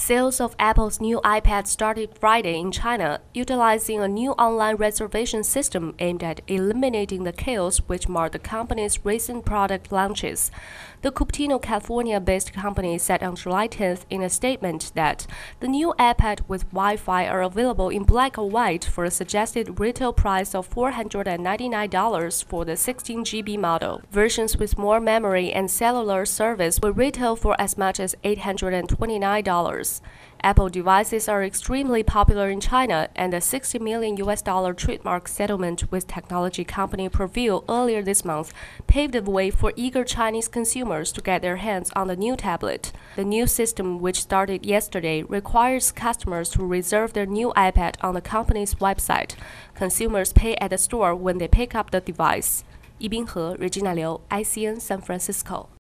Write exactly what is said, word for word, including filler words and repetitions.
Sales of Apple's new iPad started Friday in China, utilizing a new online reservation system aimed at eliminating the chaos which marked the company's recent product launches. The Cupertino, California-based company said on July tenth in a statement that the new iPad with Wi-Fi are available in black or white for a suggested retail price of four hundred ninety-nine dollars for the sixteen gigabyte model. Versions with more memory and cellular service will retail for as much as eight hundred twenty-nine dollars. Apple devices are extremely popular in China, and a sixty million U S dollar trademark settlement with technology company Preview earlier this month paved the way for eager Chinese consumers to get their hands on the new tablet. The new system, which started yesterday, requires customers to reserve their new iPad on the company's website. Consumers pay at the store when they pick up the device. 易冰河 Regina Liu, I C N San Francisco.